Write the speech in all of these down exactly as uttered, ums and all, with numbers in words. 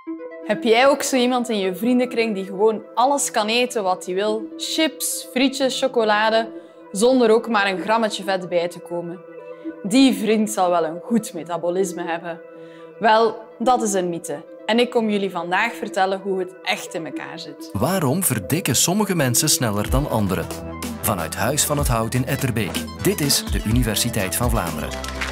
Heb jij ook zo iemand in je vriendenkring die gewoon alles kan eten wat hij wil? Chips, frietjes, chocolade, zonder ook maar een grammetje vet bij te komen. Die vriend zal wel een goed metabolisme hebben. Wel, dat is een mythe. En ik kom jullie vandaag vertellen hoe het echt in elkaar zit. Waarom verdikken sommige mensen sneller dan anderen? Vanuit Huis van het Hout in Etterbeek. Dit is de Universiteit van Vlaanderen.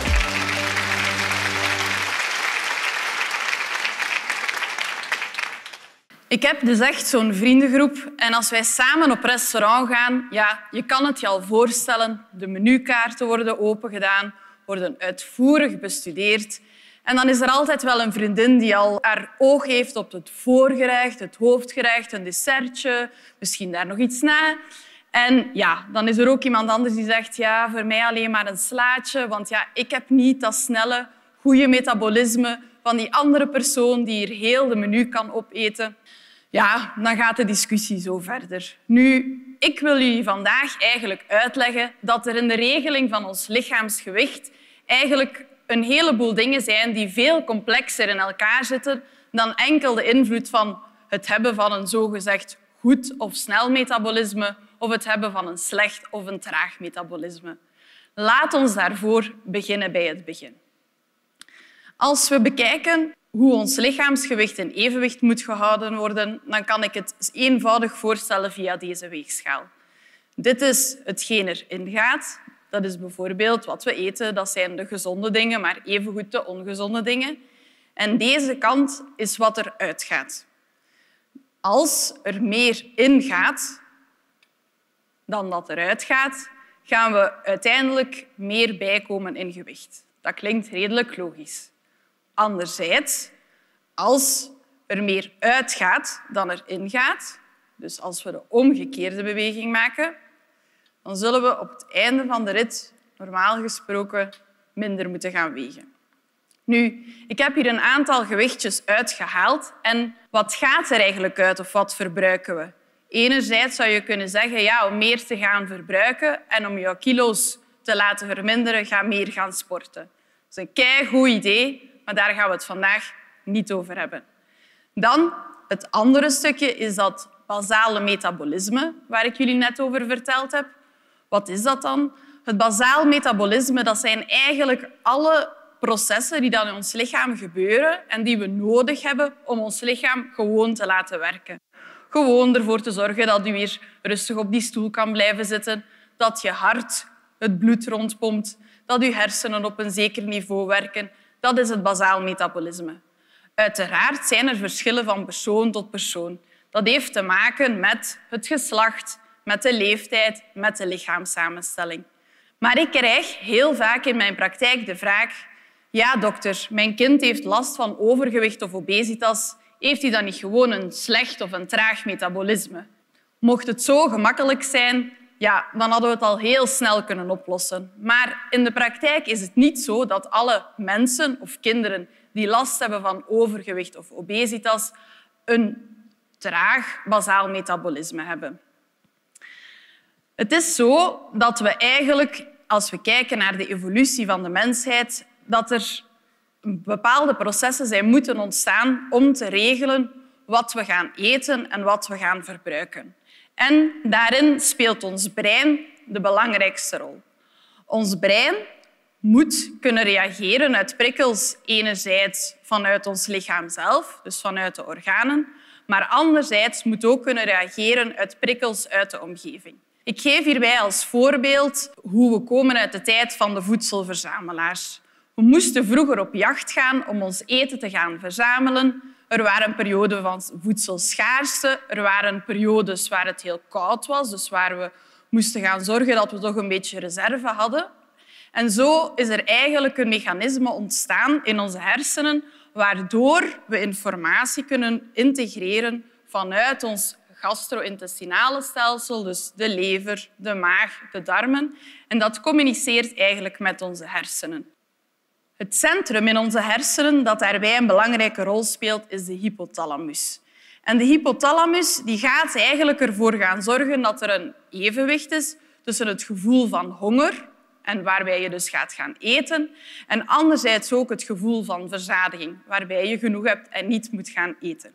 Ik heb dus echt zo'n vriendengroep en als wij samen op restaurant gaan, ja, je kan het je al voorstellen, de menukaarten worden opengedaan, worden uitvoerig bestudeerd. En dan is er altijd wel een vriendin die al haar oog heeft op het voorgerecht, het hoofdgerecht, een dessertje, misschien daar nog iets na. En ja, dan is er ook iemand anders die zegt, ja, voor mij alleen maar een slaatje, want ja, ik heb niet dat snelle, goede metabolisme van die andere persoon die hier heel de menu kan opeten. Ja, dan gaat de discussie zo verder. Nu, ik wil jullie vandaag eigenlijk uitleggen dat er in de regeling van ons lichaamsgewicht eigenlijk een heleboel dingen zijn die veel complexer in elkaar zitten dan enkel de invloed van het hebben van een zogezegd goed of snel metabolisme of het hebben van een slecht of een traag metabolisme. Laat ons daarvoor beginnen bij het begin. Als we bekijken hoe ons lichaamsgewicht in evenwicht moet gehouden worden, dan kan ik het eenvoudig voorstellen via deze weegschaal. Dit is hetgeen erin gaat. Dat is bijvoorbeeld wat we eten. Dat zijn de gezonde dingen, maar evengoed de ongezonde dingen. En deze kant is wat er uitgaat. Als er meer ingaat dan dat eruit gaat, gaan we uiteindelijk meer bijkomen in gewicht. Dat klinkt redelijk logisch. Anderzijds, als er meer uitgaat dan er ingaat, dus als we de omgekeerde beweging maken, dan zullen we op het einde van de rit normaal gesproken minder moeten gaan wegen. Nu, ik heb hier een aantal gewichtjes uitgehaald. En wat gaat er eigenlijk uit of wat verbruiken we? Enerzijds zou je kunnen zeggen, ja, om meer te gaan verbruiken en om jouw kilo's te laten verminderen, ga meer gaan sporten. Dat is een keigoed idee, maar daar gaan we het vandaag niet over hebben. Dan, het andere stukje is dat basale metabolisme, waar ik jullie net over verteld heb. Wat is dat dan? Het basaal metabolisme, dat zijn eigenlijk alle processen die dan in ons lichaam gebeuren en die we nodig hebben om ons lichaam gewoon te laten werken. Gewoon ervoor te zorgen dat u weer rustig op die stoel kan blijven zitten, dat je hart het bloed rondpompt, dat je hersenen op een zeker niveau werken. Dat is het basaal metabolisme. Uiteraard zijn er verschillen van persoon tot persoon. Dat heeft te maken met het geslacht, met de leeftijd, met de lichaamssamenstelling. Maar ik krijg heel vaak in mijn praktijk de vraag, ja dokter, mijn kind heeft last van overgewicht of obesitas. Heeft hij dan niet gewoon een slecht of een traag metabolisme? Mocht het zo gemakkelijk zijn, ja, dan hadden we het al heel snel kunnen oplossen. Maar in de praktijk is het niet zo dat alle mensen of kinderen die last hebben van overgewicht of obesitas een traag basaal metabolisme hebben. Het is zo dat we eigenlijk, als we kijken naar de evolutie van de mensheid, dat er bepaalde processen zijn moeten ontstaan om te regelen wat we gaan eten en wat we gaan verbruiken. En daarin speelt ons brein de belangrijkste rol. Ons brein moet kunnen reageren uit prikkels, enerzijds vanuit ons lichaam zelf, dus vanuit de organen, maar anderzijds moet ook kunnen reageren uit prikkels uit de omgeving. Ik geef hierbij als voorbeeld hoe we komen uit de tijd van de voedselverzamelaars. We moesten vroeger op jacht gaan om ons eten te gaan verzamelen. Er waren perioden van voedselschaarste, er waren periodes waar het heel koud was, dus waar we moesten gaan zorgen dat we toch een beetje reserve hadden. En zo is er eigenlijk een mechanisme ontstaan in onze hersenen waardoor we informatie kunnen integreren vanuit ons gastro-intestinale stelsel, dus de lever, de maag, de darmen. En dat communiceert eigenlijk met onze hersenen. Het centrum in onze hersenen dat daarbij een belangrijke rol speelt, is de hypothalamus. En de hypothalamus die gaat eigenlijk ervoor gaan zorgen dat er een evenwicht is tussen het gevoel van honger en waarbij je dus gaat gaan eten. En anderzijds ook het gevoel van verzadiging, waarbij je genoeg hebt en niet moet gaan eten.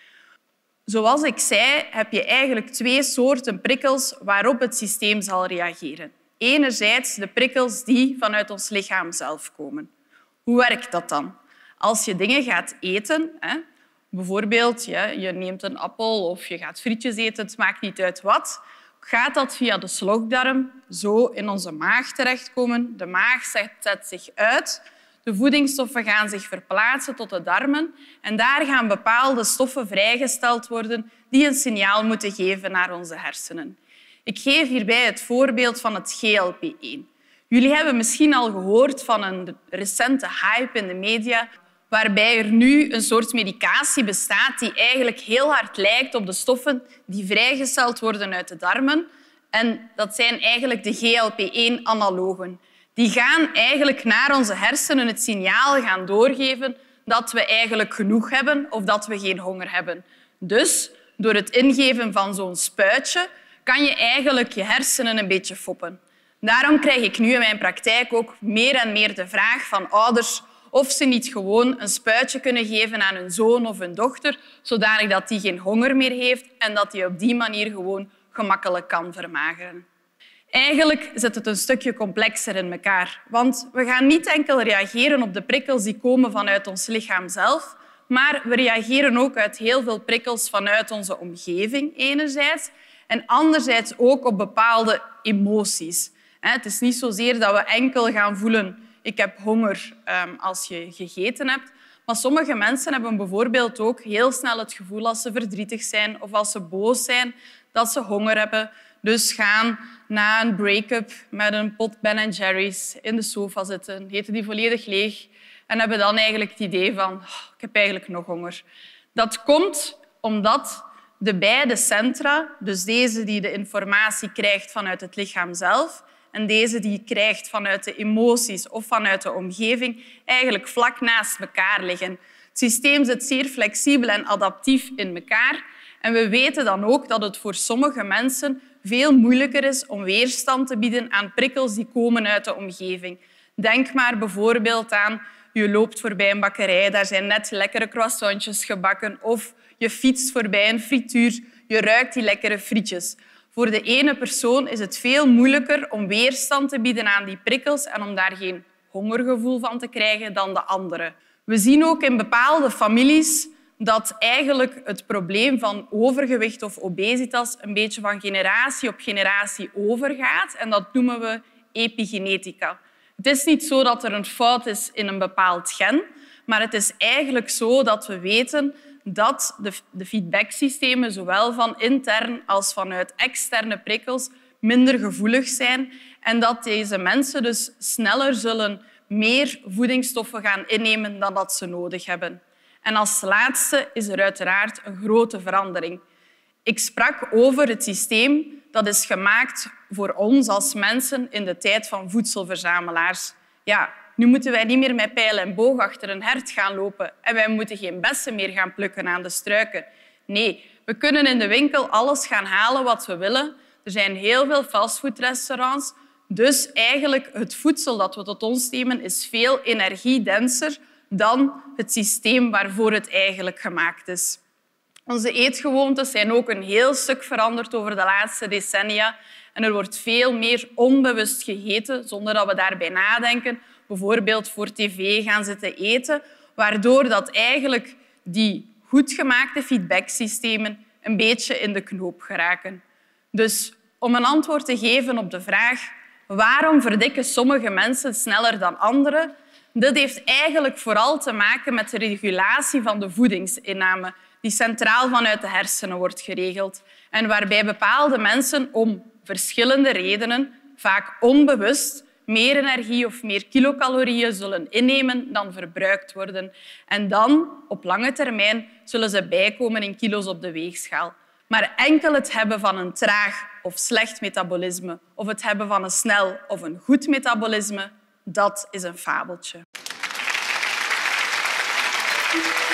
Zoals ik zei, heb je eigenlijk twee soorten prikkels waarop het systeem zal reageren. Enerzijds de prikkels die vanuit ons lichaam zelf komen. Hoe werkt dat dan? Als je dingen gaat eten, hè, bijvoorbeeld je, je neemt een appel of je gaat frietjes eten, het maakt niet uit wat, gaat dat via de slokdarm zo in onze maag terechtkomen. De maag zet zich uit, de voedingsstoffen gaan zich verplaatsen tot de darmen en daar gaan bepaalde stoffen vrijgesteld worden die een signaal moeten geven naar onze hersenen. Ik geef hierbij het voorbeeld van het G L P één. Jullie hebben misschien al gehoord van een recente hype in de media waarbij er nu een soort medicatie bestaat die eigenlijk heel hard lijkt op de stoffen die vrijgesteld worden uit de darmen. En dat zijn eigenlijk de G L P één analogen. Die gaan eigenlijk naar onze hersenen het signaal gaan doorgeven dat we eigenlijk genoeg hebben of dat we geen honger hebben. Dus door het ingeven van zo'n spuitje kan je eigenlijk je hersenen een beetje foppen. Daarom krijg ik nu in mijn praktijk ook meer en meer de vraag van ouders of ze niet gewoon een spuitje kunnen geven aan hun zoon of hun dochter, zodanig dat die geen honger meer heeft en dat die op die manier gewoon gemakkelijk kan vermageren. Eigenlijk zit het een stukje complexer in elkaar, want we gaan niet enkel reageren op de prikkels die komen vanuit ons lichaam zelf, maar we reageren ook uit heel veel prikkels vanuit onze omgeving enerzijds en anderzijds ook op bepaalde emoties. Het is niet zozeer dat we enkel gaan voelen ik heb honger als je gegeten hebt. Maar sommige mensen hebben bijvoorbeeld ook heel snel het gevoel als ze verdrietig zijn of als ze boos zijn, dat ze honger hebben. Dus gaan na een break-up met een pot Ben en Jerry's in de sofa zitten, eten die volledig leeg en hebben dan eigenlijk het idee van oh, ik heb eigenlijk nog honger. Dat komt omdat de beide centra, dus deze die de informatie krijgt vanuit het lichaam zelf en deze die je krijgt vanuit de emoties of vanuit de omgeving, eigenlijk vlak naast elkaar liggen. Het systeem zit zeer flexibel en adaptief in elkaar. En we weten dan ook dat het voor sommige mensen veel moeilijker is om weerstand te bieden aan prikkels die komen uit de omgeving. Denk maar bijvoorbeeld aan je loopt voorbij een bakkerij, daar zijn net lekkere croissantjes gebakken, of je fietst voorbij een frituur, je ruikt die lekkere frietjes. Voor de ene persoon is het veel moeilijker om weerstand te bieden aan die prikkels en om daar geen hongergevoel van te krijgen dan de andere. We zien ook in bepaalde families dat eigenlijk het probleem van overgewicht of obesitas een beetje van generatie op generatie overgaat. En dat noemen we epigenetica. Het is niet zo dat er een fout is in een bepaald gen, maar het is eigenlijk zo dat we weten dat de, de feedbacksystemen, zowel van intern als vanuit externe prikkels, minder gevoelig zijn en dat deze mensen dus sneller zullen meer voedingsstoffen gaan innemen dan dat ze nodig hebben. En als laatste is er uiteraard een grote verandering. Ik sprak over het systeem dat is gemaakt voor ons als mensen in de tijd van voedselverzamelaars. Ja, nu moeten wij niet meer met pijl en boog achter een hert gaan lopen en wij moeten geen bessen meer gaan plukken aan de struiken. Nee, we kunnen in de winkel alles gaan halen wat we willen. Er zijn heel veel fastfoodrestaurants. Dus eigenlijk het voedsel dat we tot ons nemen is veel energiedenser dan het systeem waarvoor het eigenlijk gemaakt is. Onze eetgewoontes zijn ook een heel stuk veranderd over de laatste decennia. En er wordt veel meer onbewust gegeten, zonder dat we daarbij nadenken. Bijvoorbeeld voor tv gaan zitten eten, waardoor dat eigenlijk die goed gemaakte feedbacksystemen een beetje in de knoop geraken. Dus om een antwoord te geven op de vraag waarom verdikken sommige mensen sneller dan anderen, dat heeft eigenlijk vooral te maken met de regulatie van de voedingsinname, die centraal vanuit de hersenen wordt geregeld en waarbij bepaalde mensen om verschillende redenen, vaak onbewust, meer energie of meer kilocalorieën zullen innemen dan verbruikt worden. En dan, op lange termijn, zullen ze bijkomen in kilo's op de weegschaal. Maar enkel het hebben van een traag of slecht metabolisme of het hebben van een snel of een goed metabolisme, dat is een fabeltje.